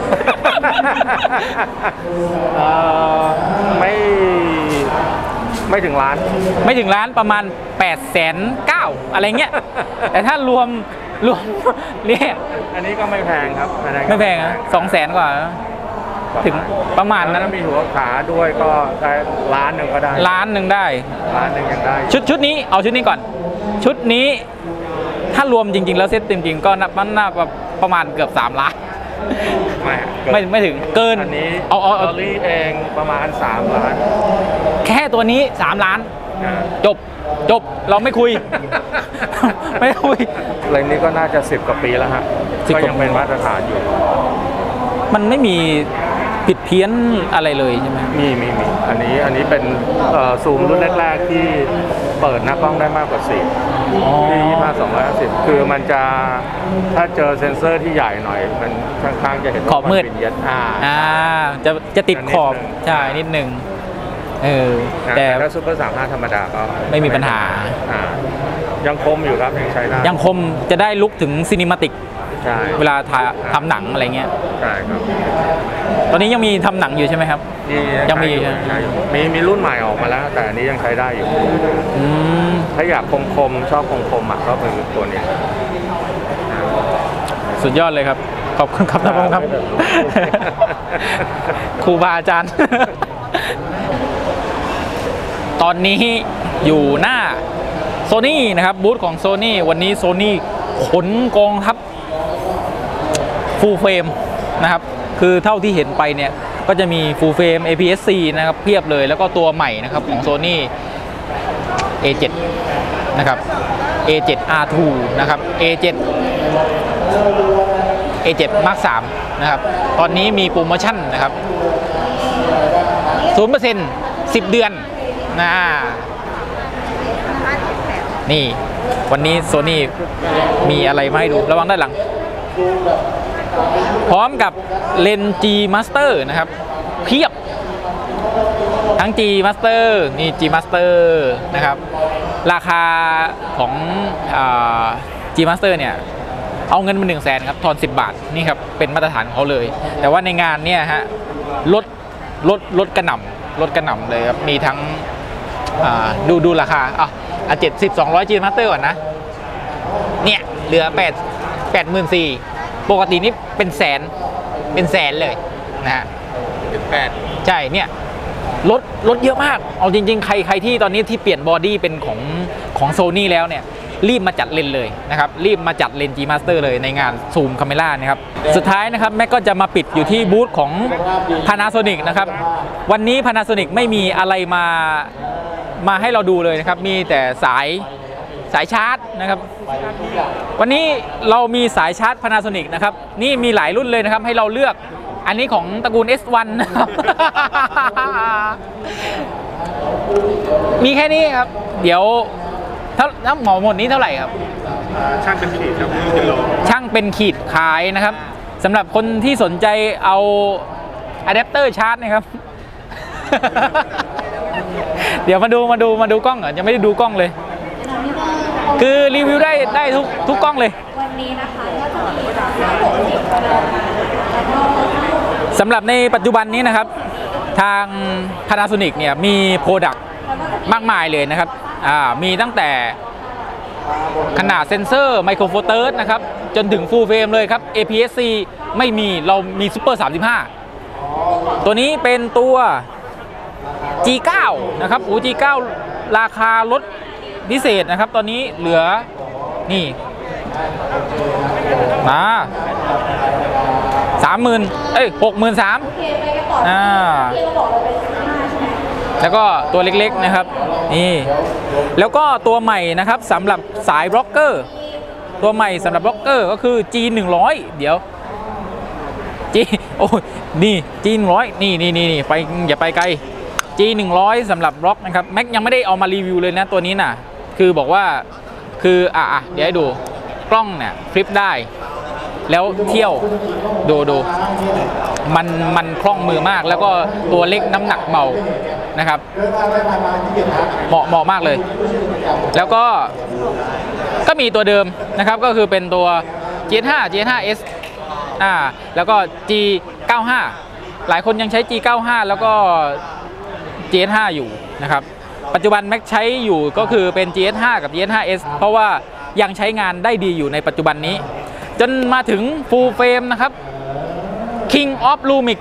เอ่อไม่ไม่ถึงล้านไม่ถึงล้านประมาณ8ปดแสนเก้าอะไรเงี้ย แต่ถ้ารวมรวมเนี่ยอันนี้ก็ไม่แพงครับอันนั้นก็ไม่แพงนะสองแสนกว่า ถึงประมาณนั้นถ้ามีหัวขาด้วยก็ได้ล้านหนึ่งก็ได้ล้านหนึ่งได้ล้านหนึ่งยังได้ชุดชุดนี้เอาชุดนี้ก่อน ชุดนี้ถ้ารวมจริง ๆ แล้วเซ็ตจริงๆก็นับมันน่าประมาณเกือบสามล้านไม่ไม่ไม่ถึงเกินอันนี้เอาเอาเอาลอรี่เองประมาณสามล้านแค่ตัวนี้สามล้านอ่าจบจบเราไม่คุย ไม่คุยเลนส์นี้ก็น่าจะสิบกว่าปีแล้วฮะสิบก็กว่ายังเป็นมาตรฐานอยู่มันไม่มีผิดเพี้ยนอะไรเลยใช่ไหมมีมีมีอันนี้อันนี้เป็นเอ่อซูมรุ่นแรกๆที่เปิดหน้ากล้องได้มากกว่าสี่ที่ยี่ห้าสองร้อยห้าสิบคือมันจะถ้าเจอเซ็นเซอร์ที่ใหญ่หน่อย มันข้างๆจะเห็นว่าขอบมืดนเป็นเย็ดอ่าอ่าจะจะติดขอบนิดนึงใช่นิดหนึ่งเออนะแต่แต่ถ้าซูเปอร์สามห้าธรรมดาก็ไม่มีปัญหาอ่ายังคมอยู่ครับยังใช้ได้ยังคมจะได้ลุกถึงซีนิมาติกใช่เวลาถ่ายทำหนังอะไรเงี้ยใช่ครับตอนนี้ยังมีทำหนังอยู่ใช่ไหมครับนี่ยังมีใช้อใช่ไหมใช้อยู่มีมีรุ่นใหม่ออกมาแล้ว แต่อันนี้ยังใช้ได้อยู่อืมถ้าอยากคมคมๆชอบคมคมๆอ่ะก็เป็นตัวนี้สุดยอดเลยครับ ขอบคุณครับท่านผู้ชมครับ ครูบาอาจารย์ ตอนนี้อยู่หน้าโซนี่นะครับบูธของโซนี่วันนี้โซนี่ขนกองทัพฟูลเฟรมนะครับคือเท่าที่เห็นไปเนี่ยก็จะมีฟูลเฟรม เอ พี เอส ซี นะครับเพียบเลยแล้วก็ตัวใหม่นะครับของโซนี่ เอ เจ็ด นะครับ เอ เจ็ด อาร์ ทู นะครับ เอ เจ็ด เอ เจ็ด Mark สาม นะครับตอนนี้มีโปรโมชั่นนะครับ ศูนย์เปอร์เซ็นต์ สิบเดือนนะนี่วันนี้โซนี่มีอะไรมาให้ดูระวังด้านหลัง พร้อมกับเลนส์ G Master นะครับเพียบทั้ง G Master นี่ G Master นะครับราคาของอ่า G Master เนี่ยเอาเงินมาหนึ่งแสนครับทอนสิบบาทนี่ครับเป็นมาตรฐานของเขาเลย แต่ว่าในงานเนี่ยฮะลดลดลดกระหน่ำลดกระหน่ำเลยครับมีทั้งอ่าดูดูราคาอ่ะอ่ะเจ็ดสิบสองร้อย G Master ก่อนนะเนี่ยเหลือแปดแปดหมื่นสี่ปกตินี่เป็นแสนเป็นแสนเลยนะฮะเป็นแปดใช่เนี่ยลดลดเยอะมากเอาจริงๆใครใครที่ตอนนี้ที่เปลี่ยนบอดี้เป็นของของโซนี่แล้วเนี่ยรีบมาจัดเลนเลยนะครับรีบมาจัดเลน G Master เลยในงานซูมคาเมล่านะครับสุดท้ายนะครับแม็กก็จะมาปิดอยู่ที่บูธของ Panasonic นะครับวันนี้ Panasonic ไม่มีอะไรมามาให้เราดูเลยนะครับมีแต่สายสายชาร์จนะครับวันนี้เรามีสายชาร์จ Panasonic นะครับนี่มีหลายรุ่นเลยนะครับให้เราเลือกอันนี้ของตระกูล เอส วัน นะครับ มีแค่นี้ครับเดี๋ยวถ้าถ้าหมอหมดนี้เท่าไหร่ครับช่างเป็นขีดครับกิโลช่างเป็นขีดขายนะครับสำหรับคนที่สนใจเอาอะแดปเตอร์ชาร์จนะครับ เดี๋ยวมาดูมาดูมาดูกล้องเหรอยังไม่ได้ดูกล้องเลย คือรีวิวได้ได้ทุกทุกกล้องเลยสำหรับในปัจจุบันนี้นะครับทาง Panasonic เนี่ยมีโปรดักต์มากมายเลยนะครับอ่ามีตั้งแต่ขนาดเซ็นเซอร์ไมโครโฟเตอร์นะครับจนถึงฟูลเฟรมเลยครับ เอ พี เอส ซี ไม่มีเรามีซูเปอร์สามสิบห้าตัวนี้เป็นตัว จี เก้า นะครับโอ้ จี เก้า ราคาลดพิเศษนะครับตอนนี้เหลือนี่มาสามหมื่นเอ้ยหกหมื่นสามอ่าแล้วก็ตัวเล็กๆนะครับนี่แล้วก็ตัวใหม่นะครับสำหรับสายบล็อกเกอร์ตัวใหม่สำหรับบล็อกเกอร์ก็คือ จี หนึ่งร้อย เดี๋ยว G โอ้ยนี่ จี หนึ่งร้อย นี่นี่นี่ไปอย่าไปไกล จี หนึ่งร้อย สำหรับบล็อกนะครับแม็กยังไม่ได้เอามารีวิวเลยนะตัวนี้น่ะคือบอกว่าคืออ่ะอ่ะเดี๋ยวให้ดูกล้องเนี่ยฟลิปได้แล้วเที่ยวดูดูมันมันคล่องมือมากแล้วก็ตัวเล็กน้ำหนักเบานะครับเหมาะเหมาะมากเลย แล้วก็ก็มีตัวเดิมนะครับก็คือเป็นตัว จี เอส ห้า จี เอส ห้า เอส อ่าแล้วก็ จี เก้าสิบห้า หลายคนยังใช้ จี เก้าสิบห้า แล้วก็ จี เอส ห้า อยู่นะครับปัจจุบันแม็กใช้อยู่ก็คือเป็น จี เอส ห้า กับ จี เอส ห้า เอส เพราะว่ายังใช้งานได้ดีอยู่ในปัจจุบันนี้จนมาถึง Full Frame นะครับ King of Lumix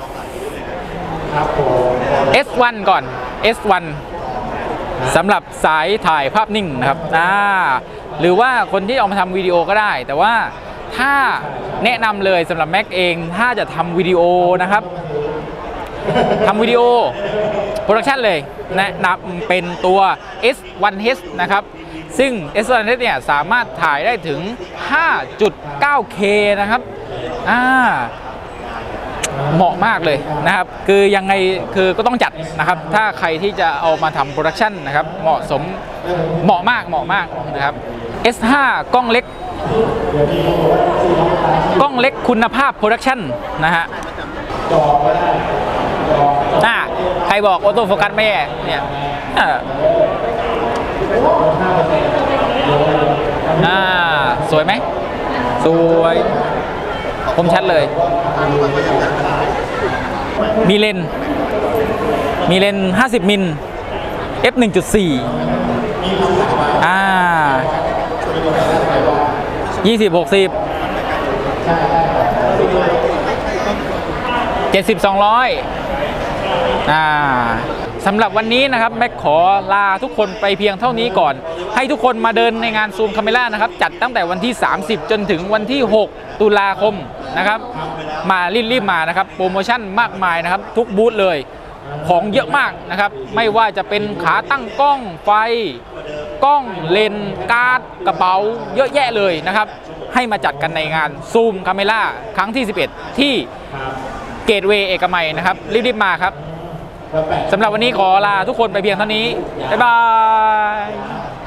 เอส วัน ก่อน เอส วัน สำหรับสายถ่ายภาพนิ่งนะครับอ่าหรือว่าคนที่เอามาทำวิดีโอก็ได้แต่ว่าถ้าแนะนำเลยสำหรับแม็กเองถ้าจะทำวิดีโอนะครับทำวิดีโอโปรดักชันเลยแนะนำเป็นตัว เอส วัน เอช นะครับซึ่ง เอส วัน เอช เนี่ยสามารถถ่ายได้ถึง ห้าจุดเก้าเค นะครับอ่าเหมาะมากเลยนะครับคือยังไงคือก็ต้องจัดนะครับถ้าใครที่จะเอามาทำโปรดักชันนะครับเหมาะสมเหมาะมากเหมาะมากนะครับ เอส ห้า กล้องเล็กกล้องเล็กคุณภาพโปรดักชันนะฮะอ่าใครบอกออโต้โฟกัสไม่แย่เนี่ยอ่าสวยไหมสวยคมชัดเลยมีเลนมีเลนห้าสิบมิล เอฟ หนึ่งจุดสี่ อ่ายี่สิบ หกสิบ เจ็ดสิบ สองร้อยอ่าสำหรับวันนี้นะครับแม็กขอลาทุกคนไปเพียงเท่านี้ก่อนให้ทุกคนมาเดินในงานซูมคาเมล่านะครับจัดตั้งแต่วันที่ สามสิบ จนถึงวันที่ หก ตุลาคมนะครับมารีบๆมานะครับโปรโมชั่นมากมายนะครับทุกบูธเลยของเยอะมากนะครับไม่ว่าจะเป็นขาตั้งกล้องไฟกล้องเลนส์การ์ดกระเป๋าเยอะแยะเลยนะครับให้มาจัดกันในงานซูมคาเมล่าครั้งที่สิบเอ็ดที่เกตเวย์เอกมัยนะครับรีบๆมาครับสำหรับวันนี้ขอลาทุกคนไปเพียงเท่านี้บ๊ายบาย